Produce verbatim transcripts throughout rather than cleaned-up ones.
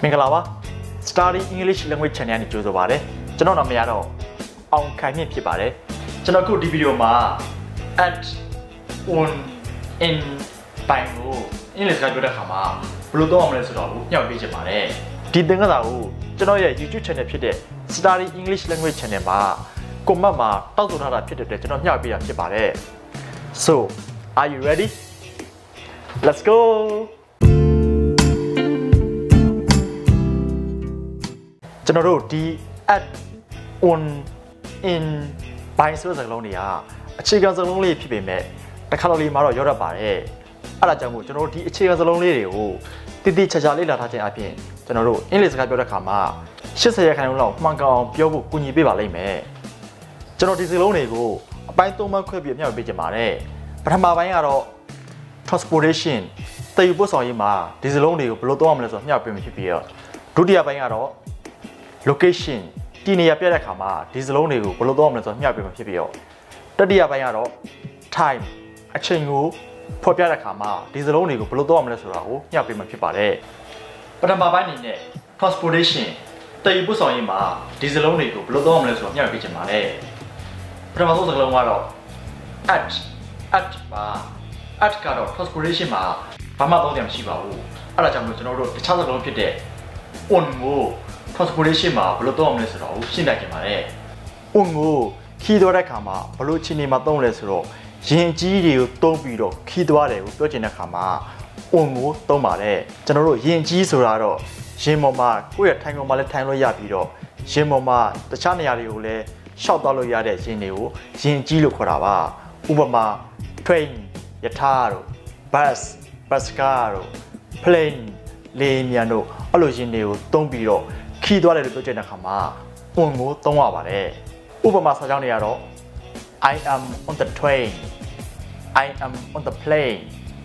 မင်္ဂလာပါ Study English Language Channel နဲ့ကြိုဆိုပါရစေကျွန်တော်နာမည်ကတော့အောင်ခိုင်မြင့်ဖြစ်ပါတယ်ကျွန်တော်အခုဒီဗီဒီယိုမှာ at on in ဘိုင်ကိုအင်္ဂလိပ်စကားပြောတဲ့အခါမှာဘယ်လိုသုံးအောင်လဲဆိုတော့ညှောက်ပေးချင်ပါတယ်ဒီသင်ခန်းစာကိုကျွန်တော်ရဲ့ YouTube Channel ဖြစ်တဲ့ Study English Language Channel မှာ comment မှာတောက်ဆိုထားတာဖြစ်တဲ့အတွက်ကျွန်တော်ညှောက်ပေးတာဖြစ်ပါတယ် So are you ready? Let's goကျွန်တော်တို့ဒီ at on in ဘိုင်ဆိုတဲ့စကားလုံးတွေကအခြေခံစကားလုံးလေးဖြစ်ပေမဲ့တစ်ခါတလေမှာတော့ရောတတ်ပါတယ်အဲ့ဒါကြောင့်မို့ကျွန်တော်တို့ဒီအခြေခံစကားလုံးလေးတွေကိုတည်တည်ချာချာလေ့လာထားခြင်းအပြင်ကျွန်တော်တို့အင်္ဂလိပ်စကားပြောတဲ့အခါမှာeightyရာခိုင်နှုန်းလောက်မှန်ကန်အောင်ပြောဖို့ကူညီပေးပါလိမ့်မယ်ကျွန်တော်ဒီစကားလုံးတွေကိုအပိုင်းသုံးပိုင်းခွဲပြီးအမျှဝေပေးချင်ပါတယ်ပထမပိုင်းကတော့ transportation တည်ယူပို့ဆောင်ရေးမှာဒီစကားလုံးတွေကိုဘယ်လိုသုံးရမလဲဆိုတော့မျှဝေပေးမှဖြစ်ပြီးတော့ဒုတိယပိုင်းကတော့ location ဒီနေရာပြတဲ့အခါမှာဒီစလုံးတွေကိုဘယ်လိုသုံးရမလဲဆိုတော့မျှပေးမှဖြစ်ပြီးတော့တတိယပိုင်းကတော့ time အချိန်ကိုဖော်ပြတဲ့အခါမှာဒီစလုံးတွေကိုဘယ်လိုသုံးရမလဲဆိုတာကိုမျှပေးမှဖြစ်ပါတယ်ပထမပိုင်းအနေနဲ့ transportation တည်ယူပို့ဆောင်ရေးမှာဒီစလုံးတွေကိုဘယ်လိုသုံးရမလဲဆိုတော့မျှပေးချင်ပါတယ်ပထမဆုံးစကားလုံးကတော့ at at ပါ at ကတော့ transportation မှာဘာမှသုံးစရာမရှိပါဘူးအဲ့ဒါကြောင့်မို့ကျွန်တော်တို့တခြားစကားလုံးဖြစ်တဲ့ on ကို transportation မှာဘယ်လိုသုံးရမလဲဆိုတော့ရှင်းပြကြပါမယ်။ on ကိုခီးသွားတဲ့အခါမှာဘယ်လိုအခြေအနေမှာသုံးလဲဆိုတော့ရင်ကြီးတွေကိုသုံးပြီးတော့ခီးသွားတယ်ကိုပြောချင်တဲ့အခါမှာ on ကိုသုံးပါတယ်။ကျွန်တော်တို့ရင်ကြီးဆိုတာတော့ရင်ပေါ်မှာကိုယ့်ရဲ့ထိုင်ကုန်မှာလည်းထိုင်လို့ရပြီးတော့ရင်ပေါ်မှာတခြားနေရာတွေကိုလည်းရှောက်သွားလို့ရတဲ့ရင်တွေကိုရင်ကြီးလို့ခေါ်တာပါ။ဥပမာ train ယထာတို့ bus bus car တို့ plane လေယာဉ်ပျံတို့အဲ့လိုရင်တွေကိုသုံးပြီးတော့ခီးသွားတယ်လို့ပြောချင်တဲ့အခါမှာ on ကိုသုံးရပါတယ်ဥပမာစာကြောင်းတွေကတော့ I am on the train I am on the plane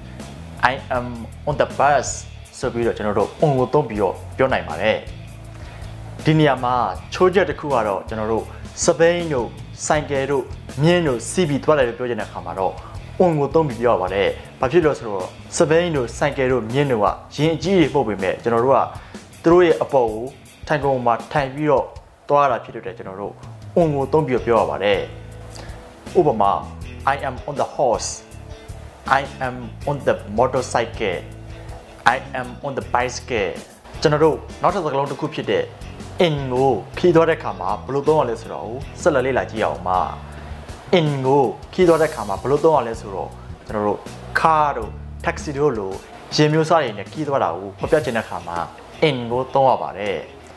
I am on the bus ဆိုပြီးတော့ကျွန်တော်တို့ on ကိုသုံးပြီးတော့ပြောနိုင်ပါတယ်ဒီနေရာမှာချိုးချက်တစ်ခုကတော့ကျွန်တော်တို့စပိန်တို့ဆိုင်ကယ်တို့မြင်းတို့စီးပြီးသွားတယ်လို့ပြောချင်တဲ့အခါမှာတော့ on ကိုသုံးပြီးပြောရပါတယ်ဘာဖြစ်လို့ဆိုတော့စပိန်တို့ဆိုင်ကယ်တို့မြင်းတို့ကရင်အကြီးတွေပုတ်ပေမဲ့ကျွန်တော်တို့ကသူတို့ရဲ့အပေါ်ကိုထိုင်ကုန်မှာထိုင်ပြီးတော့သွားတာဖြစ်တဲ့ကျွန်တော်တို့ on ကိုသုံးပြီးပြောရပါတယ်ဥပမာ I am on the horse I am on the motorcycle I am on the bicycle ကျွန်တော်တို့နောက်ထပ်စကားလုံးတစ်ခုဖြစ်တဲ့ in ကိုခီးသွားတဲ့အခါမှာဘယ်လိုသုံးရလဲဆိုတော့ဆက်လက်လေ့လာကြည့်အောင်ပါ in ကိုခီးသွားတဲ့အခါမှာဘယ်လိုသုံးရလဲဆိုတော့ကျွန်တော်တို့ car တို့ taxi တို့လိုရေမျိုးစားတွေနဲ့ခီးသွားတာကိုဖော်ပြချင်တဲ့အခါမှာ in ကိုသုံးရပါတယ်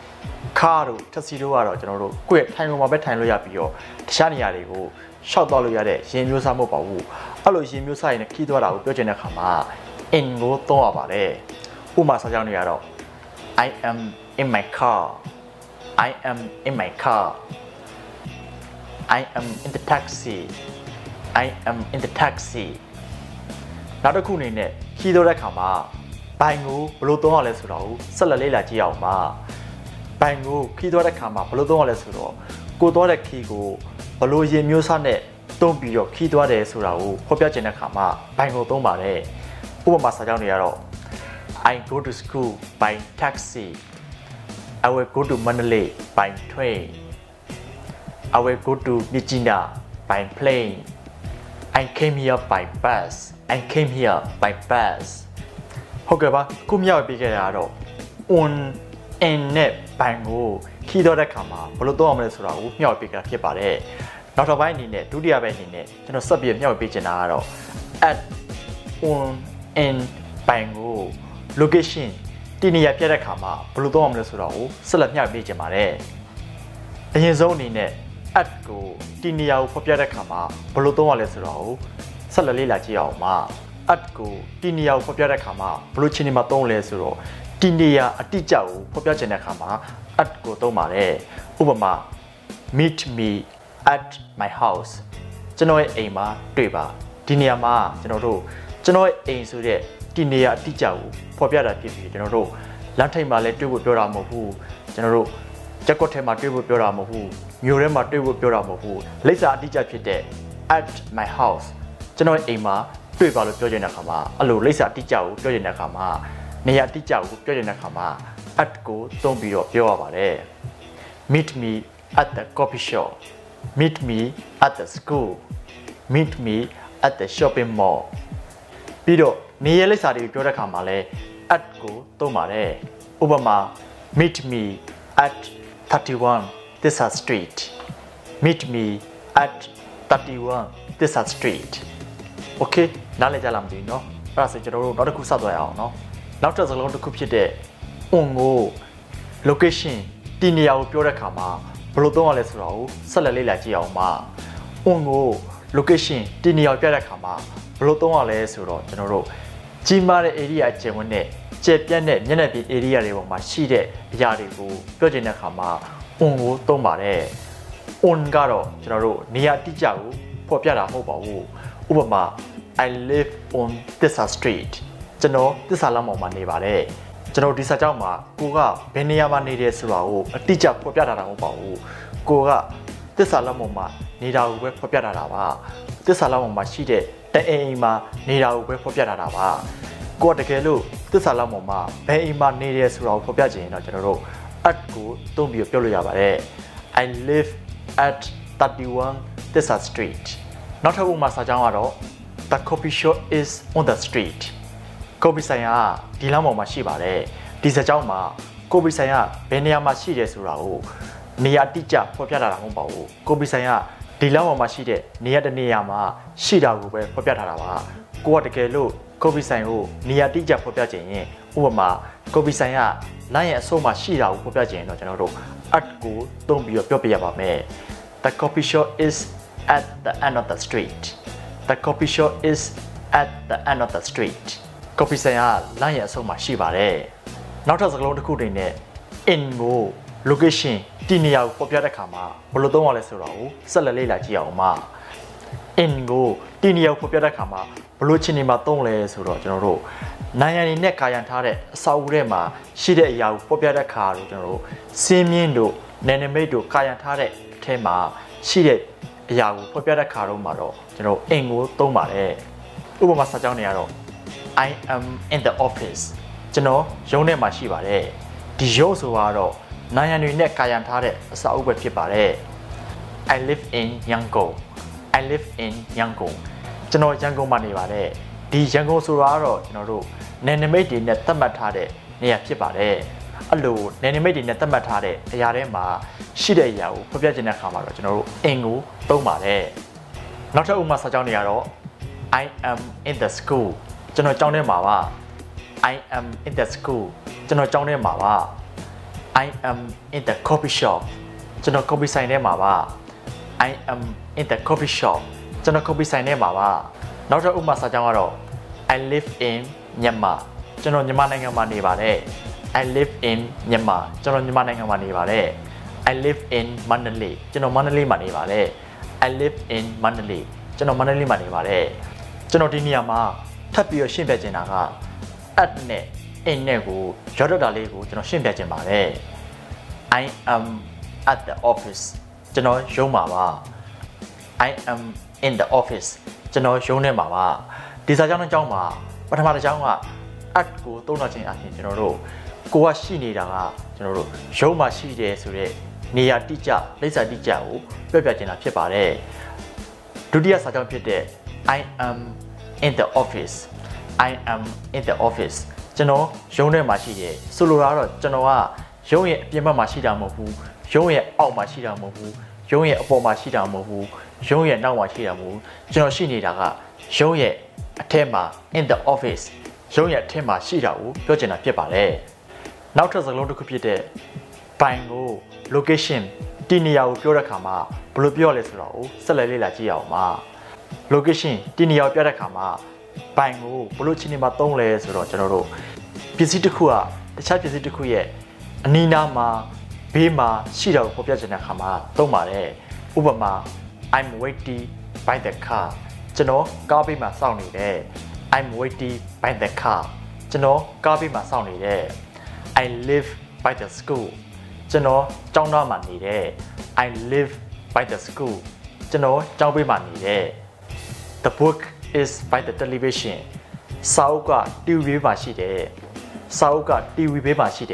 car တို့ taxi တို့ကတော့ကျွန်တော်တို့ကိုယ့်ရဲ့ထိုင်ကုန်မှာပဲထိုင်လို့ရပြီးတော့တခြားနေရာတွေကိုရှောက်သွားလို့ရတဲ့ရင်မျိုးစားမဟုတ်ပါဘူးအဲ့လိုရင်မျိုးစားရည်နဲ့ခီးသွားတာကိုပြောချင်တဲ့အခါမှာ in ကိုသုံးရပါတယ်ဥပမာစာကြောင်းတွေကတော့ I am in my car I am in my car I am in the taxi I am in the taxi နောက်တစ်ခုအနေနဲ့ခီးသွားတဲ့အခါမှာဘိုင်ကိုဘယ်လိုသုံးရလဲဆိုတော့ဆက်လက်လေ့လာကြည့်အောင်ပါဘိုင်ကိုခီးသွားတဲ့ခါမှာဘယ်လိုသုံးရလဲဆိုတော့ကိုသွားတဲ့ခီးကိုဘယ်လိုရေမျိုးစားနဲ့သုံးပြီးတော့ခီးသွားတယ်ဆိုတာကိုဖော်ပြချင်တဲ့ခါမှာဘိုင်ကိုသုံးပါတယ်ဥပမာစာကြောင်းတွေကတော့ I go to school by taxi I will go to Mandalay by train I will go to Mijina by plane I came here by bus I came here by bus ဟုတ်ကဲ့ပါခုမြောက်ပြခဲ့တာကတော့ on in နဲ့ဘိုင်ကိုခီးတော့တဲ့ခါမှာဘယ်လိုသုံးရမလဲဆိုတာကိုမျှဝေပေးတာဖြစ်ပါတယ်နောက်တစ်ပိုင်းအနေနဲ့ဒုတိယပိုင်းအနေနဲ့ကျွန်တော်ဆက်ပြီးမျှဝေပေးချင်တာကတော့ at on in ဘိုင်ကို location ဒီနေရာပြတဲ့ခါမှာဘယ်လိုသုံးရမလဲဆိုတာကိုဆက်လက်မျှဝေပေးချင်ပါတယ်အရင်ဆုံးအနေနဲ့ at ကိုဒီနေရာကိုဖော်ပြတဲ့ခါမှာဘယ်လိုသုံးရလဲဆိုတာကိုဆက်လက်လေ့လာကြည့်အောင်ပါ at ကိုဒီနေရာကိုဖော်ပြတဲ့ခါမှာဘယ်လိုခြေနေမှာသုံးလဲဆိုတော့ဒီနေရာအတိအကျကိုဖော်ပြချင်တဲ့အခါမှာ at ကိုသုံးပါတယ်ဥပမာ meet me at my house ကျွန်တော်ရဲ့အိမ်မှာတွေ့ပါဒီနေရာမှာကျွန်တော်တို့ကျွန်တော်ရဲ့အိမ်ဆိုတဲ့ဒီနေရာအတိအကျကိုဖော်ပြတာဖြစ်ပြီးကျွန်တော်တို့လမ်းထိပ်မှာလည်းတွေ့ဖို့ပြောတာမဟုတ်ဘူးကျွန်တော်တို့ချက်ကွက်ထဲမှာတွေ့ဖို့ပြောတာမဟုတ်ဘူးမြို့ထဲမှာတွေ့ဖို့ပြောတာမဟုတ်ဘူးလိပ်စာအတိအကျဖြစ်တဲ့ at my house ကျွန်တော်ရဲ့အိမ်မှာတွေ့ပါလို့ပြောချင်တဲ့အခါမှာအဲ့လိုလိပ်စာအတိအကျကိုပြောချင်တဲ့အခါမှာနေရာအတိအကျကိုပြောချင်တဲ့အခါမှာ at ကိုသုံးပြီးတော့ပြောရပါတယ် meet me at the coffee shop meet me at the school meet me at the shopping mall ပြီးတော့နေရာလိပ်စာတွေပြောတဲ့အခါမှာလဲ at ကိုသုံးပါတယ်ဥပမာ meet me at thirty-one Tissa Street meet me at thirty-one Tissa Street okay နားလည်ကြလားမသိဘူးเนาะအဲ့ဒါဆိုကျွန်တော်တို့နောက်တစ်ခုစသွားရအောင်เนาะနောက်တစ်စကားလုံးတစ်ခုဖြစ်တဲ့ on ကို location ဒီနေရာကိုပြောတဲ့အခါမှာဘယ်လိုသုံးရလဲဆိုတာကိုဆက်လက်လေ့လာကြည့်အောင်ပါ on ကို location ဒီနေရာကိုပြတဲ့အခါမှာဘယ်လိုသုံးရလဲဆိုတော့ကျွန်တော်တို့ကြီးမားတဲ့ area အကျယ်ဝန်းနဲ့ကျယ်ပြန့်တဲ့မျက်နှာပြင် area တွေပေါ်မှာရှိတဲ့အရာတွေကိုပြောချင်တဲ့အခါမှာ on ကိုသုံးပါတယ် on ကတော့ကျွန်တော်တို့နေရာတိကျကိုဖော်ပြတာမဟုတ်ပါဘူးဥပမာ I live on Tissa Street ကျွန်တော်သစ္စာလမ်းပေါ်မှာနေပါတယ်ကျွန်တော်ဒီစာကြောင်းမှာကိုကဘယ်နေရာမှာနေတယ်ဆိုတာကိုအတိအကျဖော်ပြထားတာမဟုတ်ပါဘူးကိုကသစ္စာလမ်းပေါ်မှာနေတာကိုပဲဖော်ပြထားတာပါသစ္စာလမ်းပေါ်မှာရှိတဲ့တအိမ်အိမ်မှာနေတာကိုပဲဖော်ပြထားတာပါကိုကတကယ်လို့သစ္စာလမ်းပေါ်မှာဘယ်အိမ်မှာနေတယ်ဆိုတာကိုဖော်ပြချင်ရင်တော့ကျွန်တော်တို့ at ကိုသုံးပြီးပြောလို့ရပါတယ် I live at thirty-one Tissa Street နောက်ထပ်ဥပမာစာကြောင်းကတော့ The coffee shop is on the street ကော်ဖီဆိုင်ကဒီလမ်းပေါ်မှာရှိပါတယ်ဒီစာကြောင်းမှာကော်ဖီဆိုင်ကဘယ်နေရာမှာရှိတယ်ဆိုတာကိုနေရာတိကျဖော်ပြထားတာမဟုတ်ပါဘူးကော်ဖီဆိုင်ကဒီလမ်းပေါ်မှာရှိတဲ့နေရာတစ်နေရာမှာရှိတာကိုပဲဖော်ပြထားတာပါကိုကတကယ်လို့ကော်ဖီဆိုင်ကိုနေရာတိကျဖော်ပြခြင်းရင်ဥပမာကော်ဖီဆိုင်ကလမ်းရဲ့အဆုံးမှာရှိတာကိုဖော်ပြခြင်းရင်တော့ကျွန်တော်တို့ at ကိုသုံးပြီးတော့ပြောပြရပါမယ် The coffee shop is at the end of the street The coffee shop is at the end of the street coffee ဆိုင်ကလမ်းရဲ့အဆုံးမှာရှိပါတယ်နောက်ထပ်စကားလုံးတစ်ခုတည်းနဲ့ in ကို location ဒီနေရာကိုဖော်ပြတဲ့အခါမှာဘယ်လိုသုံးရလဲဆိုတာကိုဆက်လက်လေ့လာကြည့်အောင်ပါ in ကိုဒီနေရာကိုဖော်ပြတဲ့အခါမှာဘယ်လိုချင်းနေမှာသုံးလဲဆိုတော့ကျွန်တော်တို့နိုင်ငံရည်နဲ့ကာယံထားတဲ့အစာအုပ်ထဲမှာရှိတဲ့အရာကိုဖော်ပြတဲ့အခါတို့ကျွန်တော်တို့စင်းမြင့်တို့နယ်နိမိတ်တို့ကာယံထားတဲ့အထဲမှာရှိတဲ့အရာကိုဖော်ပြတဲ့အခါတို့မှာတော့ကျွန်တော် in ကိုသုံးပါတယ်ဥပမာစာကြောင်းတွေကတော့ I am in the office ကျွန်တော်ရုံးထဲမှာရှိပါတယ်ဒီရုံးဆိုတာတော့နိုင်ငံတွေနဲ့ကာယံထားတဲ့အစာအုပ်ပဲဖြစ်ပါတယ် I live in Yangon I live in Yangon ကျွန်တော်ရန်ကုန်မှာနေပါတယ်ဒီရန်ကုန်ဆိုတာကတော့ကျွန်တော်တို့နယ်နိမိတ်တွေနဲ့သတ်မှတ်ထားတဲ့နေရာဖြစ်ပါတယ်အဲ့လိုနယ်နိမိတ်တွေနဲ့သတ်မှတ်ထားတဲ့အရာတွေမှာရှိတဲ့အရာကိုဖော်ပြခြင်းတဲ့အခါမှာတော့ကျွန်တော်တို့ in ကိုသုံးပါတယ်နောက်ထပ်ဥပမာစာကြောင်းတွေကတော့ I am in the school ကျွန်တော်ကျောင်းထဲမှာပါ I am in the school ကျွန်တော်ကျောင်းထဲမှာပါ I am in the coffee shop ကျွန်တော် coffee ဆိုင်ထဲမှာပါ I am in the coffee shop ကျွန်တော် coffee ဆိုင်ထဲမှာပါနောက်ထပ်ဥပမာစာကြောင်းကတော့ I live in Myanmar ကျွန်တော်မြန်မာနိုင်ငံမှာနေပါတယ် I live in Myanmar ကျွန်တော်မြန်မာနိုင်ငံမှာနေပါတယ် I live in Mandalay ကျွန်တော်မန္တလေးမှာနေပါတယ် I live in Mandalay ကျွန်တော်မန္တလေးမှာနေပါတယ်ကျွန်တော်ဒီနေရာမှာထပ်ပြီးတော့ရှင်းပြချင်တာက at နဲ့ in နဲ့ကိုရောဒတာလေးကိုကျွန်တော်ရှင်းပြချင်ပါတယ် I am at the office ကျွန်တော်ရုံးမှာပါ I am in the office ကျွန်တော်ရုံးထဲမှာပါဒီစာကြောင်းတစ်ကြောင်းမှာပထမတစ်ကြောင်းက at ကိုသုံးတော့ခြင်းအပြင်ကျွန်တော်တို့ကိုကရှိနေတာကကျွန်တော်တို့ရုံးမှာရှိတယ်ဆိုတဲ့နေရာတိကျလိပ်စာတိကျကိုပြပြချင်တာဖြစ်ပါတယ်ဒုတိယစာကြောင်းဖြစ်တဲ့ I am in the office I am in the office ကျွန်တော်ရုံးထဲမှာရှိတယ်ဆိုလိုတာကတော့ကျွန်တော်ကရုံးရဲ့အပြင်ဘက်မှာရှိတာမဟုတ်ဘူးရုံးရဲ့အောက်မှာရှိတာမဟုတ်ဘူးရုံးရဲ့အပေါ်မှာရှိတာမဟုတ်ဘူးရုံးရဲ့နောက်မှာရှိတာမဟုတ်ဘူးကျွန်တော်ရှိနေတာကရုံးရဲ့အထက်မှာ in the office ရုံးရဲ့အထက်မှာရှိတာကိုပြောချင်တာဖြစ်ပါတယ်နောက်ထပ်စကားလုံးတစ်ခုဖြစ်တဲ့ by ကို location ဒီနေရာကိုပြောတဲ့အခါမှာဘယ်လိုပြောရလဲဆိုတော့ဆက်လက်လေ့လာကြည့်အောင်ပါ location ဒီနေရာကိုပြောတဲ့အခါမှာ by ကိုဘယ်လိုချင်းနေမှာသုံးလဲဆိုတော့ကျွန်တော်တို့ပစ္စည်းတစ်ခုကတခြားပစ္စည်းတစ်ခုရဲ့အနီးနားမှာဘေးမှာရှိတာကိုဖော်ပြချင်တဲ့အခါမှာသုံးပါတယ်ဥပမာ I'm waiting by the car ကျွန်တော်ကားဘေးမှာစောင့်နေတယ် I'm waiting by the car ကျွန်တော်ကားဘေးမှာစောင့်နေတယ် I live by the school ကျွန်တော်ကျောင်းသားမှာနေတယ် I live by the school ကျွန်တော်ကျောင်းဘေးမှာနေတယ် The book is by the television စာအုပ်က တီဗီ ဘေးမှာရှိတယ်စာအုပ်က တီဗီ ဘေးမှာရှိတယ်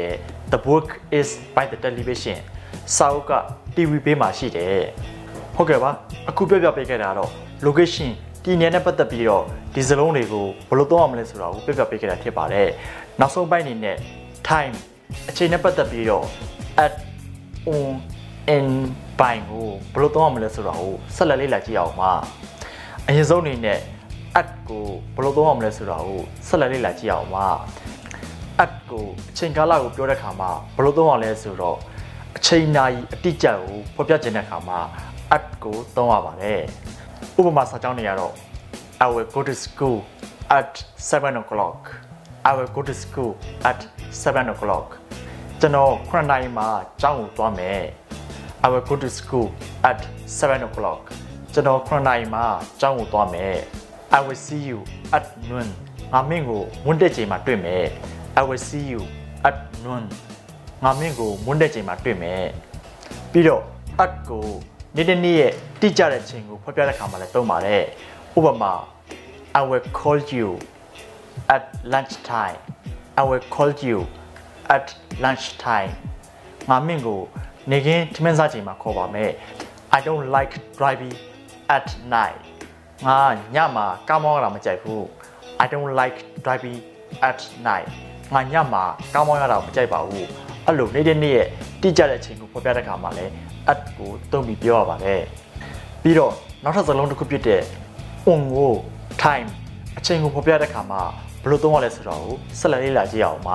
the book is by the television စာအုပ်က T V ဘေးမှာရှိတယ်ဟုတ်ကဲ့ပါအခုပြပြပေးခဲ့တာတော့ location ဒီနေရာနဲ့ပတ်သက်ပြီးတော့ဒီစလုံးတွေကိုဘယ်လိုသုံးရမလဲဆိုတာကိုပြပြပေးခဲ့တာဖြစ်ပါတယ်နောက်ဆုံးပိုင်းအနေနဲ့ time အချိန်နဲ့ပတ်သက်ပြီးတော့ at on in ဘိုင်ကိုဘယ်လိုသုံးရမလဲဆိုတာကိုဆက်လက်လေ့လာကြည့်အောင်ပါအရင်ဆုံးအနေနဲ့ at ကိုဘယ်လိုသုံးရမလဲဆိုတာကိုဆက်လက်လေ့လာကြည့်အောင်ပါ at ကိုအချိန်ကာလကိုပြောတဲ့အခါမှာဘယ်လိုသုံးရလဲဆိုတော့အချိန်နာရီအတိအကျကိုဖော်ပြခြင်းတဲ့အခါမှာ at ကိုသုံးရပါတယ်ဥပမာစာကြောင်းတွေကတော့ I will go to school at seven o'clock I will go to school at seven o'clock ကျွန်တော်ခုနှစ်နာရီမှာကျောင်းကိုသွားမယ် I will go to school at seven o'clock ကျွန်တော်ခုနှစ်နာရီမှာကျောင်းကိုသွားမယ် I will see you at noon ငါမင်းကိုမွန်းတဲ့ချိန်မှာတွေ့မယ် I will see you at noon ငါမင်းကိုမွန်းတဲ့ချိန်မှာတွေ့မယ်ပြီးတော့ at ကိုနေ့တစ်နေ့ရဲ့တိကျတဲ့ချိန်ကိုဖော်ပြတဲ့အခါမှာလည်းသုံးပါတယ်ဥပမာ I will call you at lunchtime I will call you at lunchtime ငါမင်းကိုနေခင်းထမင်းစားချိန်မှာခေါ်ပါမယ် I don't like driving at night ငါညမှာကားမောင်းရတာမကြိုက်ဘူး I don't like driving at night ငါညမှာကားမောင်းရတာမကြိုက်ပါဘူးအဲ့လိုနေတဲ့နေ့ရဲ့တိကျတဲ့ချိန်ကိုဖော်ပြတဲ့အခါမှာလည်း at ကိုသုံးပြီးပြောရပါတယ်ပြီးတော့နောက်ထပ်စကားလုံးတစ်ခုဖြစ်တဲ့ on ကို time အချိန်ကိုဖော်ပြတဲ့အခါမှာဘယ်လိုသုံးရလဲဆိုတော့ဆက်လက်လေ့လာကြည့်အောင်ပါ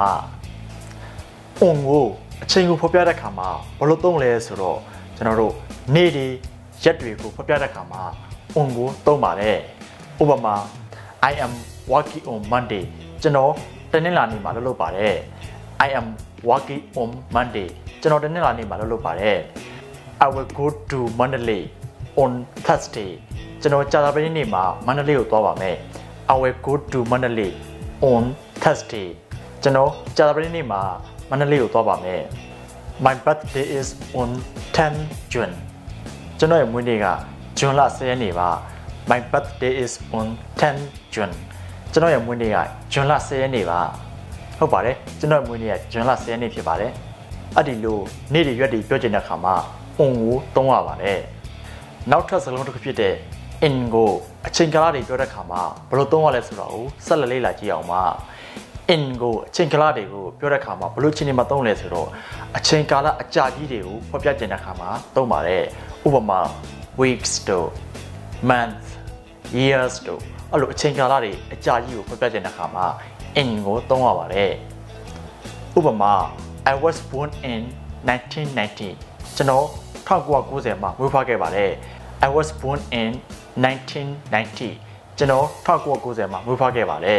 on ကိုအချိန်ကိုဖော်ပြတဲ့အခါမှာဘယ်လိုသုံးလဲဆိုတော့ကျွန်တော်တို့နေ့တွေရက်တွေကိုဖော်ပြတဲ့အခါမှာ on ကိုသုံးပါတယ်ဥပမာ I am working on Monday ကျွန်တော်တနင်္လာနေ့မှာလုပ်လုပ်ပါတယ် I am working on Monday ကျွန်တော်တနင်္လာနေ့မှာလုပ်လုပ်ပါတယ် I will go to Mandalay on Thursday ကျွန်တော်ကြာသပတေးနေ့မှာမန္တလေးကိုသွားပါမယ် I will go to Mandalay on Thursday ကျွန်တော်ကြာသပတေးနေ့မှာမန္တလေးကိုသွားပါမယ် My birthday is on ten June ကျွန်တော်ရဲ့မွေးနေ့ကဇွန်လ十ရက်နေ့ပါ My birthday is on ten June ကျွန်တော်ရဲ့မွေးနေ့ကဇွန်လ十ရက်နေ့ပါဟုတ်ပါတယ်ကျွန်တော်ရဲ့မွေးနေ့ကဇွန်လ十ရက်နေ့ဖြစ်ပါတယ်အဲ့ဒီလိုနေ့တွေရက်တွေပြောချင်တဲ့အခါမှာ on ကိုသုံးရပါတယ်နောက်ထပ်စကားလုံးတစ်ခုဖြစ်တဲ့ in ကိုအချိန်ကာလတွေပြောတဲ့အခါမှာဘယ်လိုသုံးရလဲဆိုတာကိုဆက်လက်လေ့လာကြည့်အောင်ပါ in ကိုအချိန်ကာလတွေကိုပြောတဲ့အခါမှာဘယ်လိုအချိန်တွေမှာသုံးလဲဆိုတော့အချိန်ကာလအကြာကြီးတွေကိုဖော်ပြခြင်းတဲ့အခါမှာသုံးပါတယ်ဥပမာ weeks တို့ month years တို့အဲ့လိုအချိန်ကာလတွေအကြာကြီးကိုဖော်ပြခြင်းတဲ့အခါမှာ in ကိုသုံးရပါတယ်ဥပမာ I was born in nineteen ninety ကျွန်တော်one thousand nine hundred ninetyမှာမွေးဖွားခဲ့ပါတယ် I was born in nineteen ninety ကျွန်တော်one thousand nine hundred ninetyမှာမွေးဖွားခဲ့ပါတယ်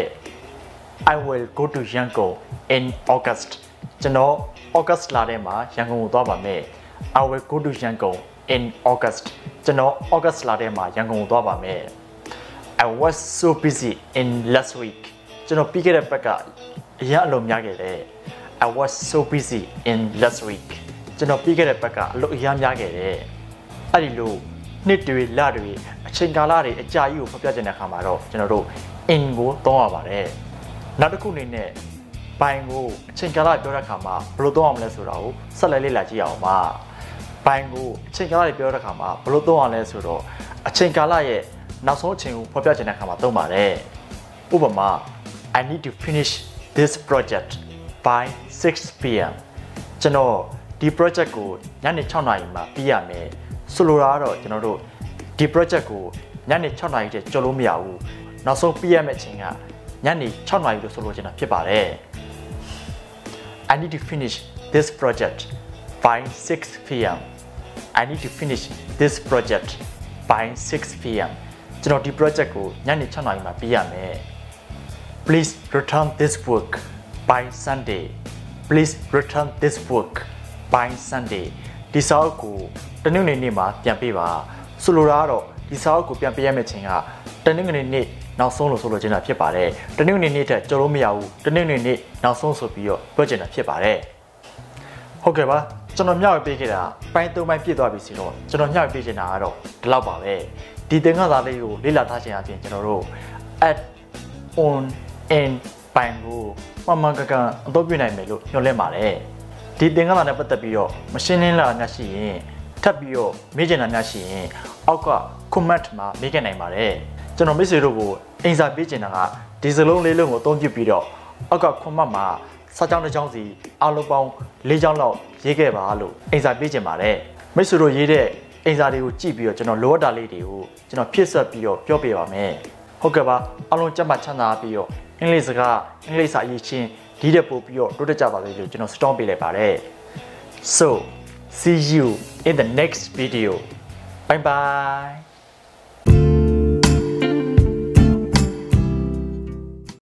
I will go to Yangon in August ကျွန်တော် August လထဲမှာရန်ကုန်ကိုသွားပါမယ် I will go to Yangon in August ကျွန်တော် August လထဲမှာရန်ကုန်ကိုသွားပါမယ် I was so busy in last week ကျွန်တော်ပြီးခဲ့တဲ့ဘက်ကအရင်အလုပ်များခဲ့တယ် I was so busy in last week ကျွန်တော်ပြီးခဲ့တဲ့ဘက်ကအလုပ်အများများခဲ့တယ်အဲ့ဒီလိုနှစ်တွေလတွေအချိန်ကာလတွေအကြာကြီးကိုဖော်ပြခြင်းတဲ့အခါမှာတော့ကျွန်တော်တို့ in ကိုသုံးရပါတယ်နောက်တစ်ခုအနေနဲ့ဘိုင်ကိုအချိန်ကာလပြောတဲ့အခါမှာဘယ်လိုသုံးအောင်လဲဆိုတာကိုဆက်လက်လေ့လာကြည့်အောင်ပါဘိုင်ကိုအချိန်ကာလပြောတဲ့အခါမှာဘယ်လိုသုံးအောင်လဲဆိုတော့အချိန်ကာလရဲ့နောက်ဆုံးအချိန်ကိုဖော်ပြခြင်းတဲ့အခါမှာသုံးပါတယ်ဥပမာ I need to finish this project by six p m ကျွန်တော်ဒီ project ကိုညနေ6နာရီမှာပြီးရမယ်ဆိုလိုတာကတော့ကျွန်တော်တို့ဒီ project ကိုညနေ6နာရီတည်းကျော်လို့မရဘူးနောက်ဆုံးပြီးရမယ့်အချိန်ကညနေ6နာရီလို့ဆိုလိုချင်တာဖြစ်ပါတယ် I need to finish this project by six p m I need to finish this project by six p m ကျွန်တော်ဒီ project ကိုညနေ6နာရီမှာပြီးရမယ် Please return this work by Sunday Please return this work by Sunday ဒီစာအုပ်ကိုတနင်္ဂနွေနေ့မှာပြန်ပေးပါဆိုလိုတာကတော့ဒီစာအုပ်ကိုပြန်ပေးရမယ့်ချိန်ကတနင်္ဂနွေနေ့နောက်ဆုံးလို့ဆိုလိုချင်တာဖြစ်ပါတယ်တနင်္ဂနွေနေ့ထက်ကျော်လို့မရဘူးတနင်္ဂနွေနေ့နောက်ဆုံးဆိုပြီးတော့ပြောချင်တာဖြစ်ပါတယ်ဟုတ်ကဲ့ပါကျွန်တော်မျှဝေပေးခဲ့တာပိုင်းသုံးပိုင်းပြည့်သွားပြီဆိုတော့ကျွန်တော်မျှဝေပေးချင်တာကတော့ဒီလောက်ပါပဲဒီသင်ခန်းစာလေးကိုလေ့လာထားခြင်းအပြင်ကျွန်တော်တို့ at on in ပိုင်းကိုမှန်မှန်ကန်ကန်အသုံးပြုနိုင်မယ်လို့ညွှန်လင့်ပါတယ်ဒီသင်ခန်းစာနဲ့ပတ်သက်ပြီးတော့မရှင်းလင်းလာတာများရှိရင်ထပ်ပြီးတော့မေးချင်တာများရှိရင်အောက်က comment မှာမေးခဲ့နိုင်ပါတယ်ကျွန်တော်မိတ်ဆွေတို့ကိုအင်စာပေးချင်တာကဒီစလုံးလေးလုံးကိုအသုံးပြုပြီးတော့အောက်က comment မှာစာကြောင်းတစ်ကြောင်းစီအားလုံးပေါင်း၄ကြောင်းလောက်ရေးခဲ့ပါလို့အင်စာပေးချင်ပါတယ်မိတ်ဆွေတို့ရေးတဲ့အင်စာတွေကိုကြည့်ပြီးတော့ကျွန်တော်လိုအပ်တာလေးတွေကိုကျွန်တော်ဖြည့်ဆွတ်ပြီးတော့ပြောပြပါမယ်ဟုတ်ကဲ့ပါအားလုံးကြက်မှချမ်းသာပြီးတော့အင်္ဂလိပ်စကားအင်္ဂလိပ်စာအရေးချင်းဒီတဲ့ပို့ပြီးတော့တိုးတက်ကြပါစေလို့ကျွန်တော်စတောင်းပေးလိုက်ပါတယ် so see you in the next video bye bye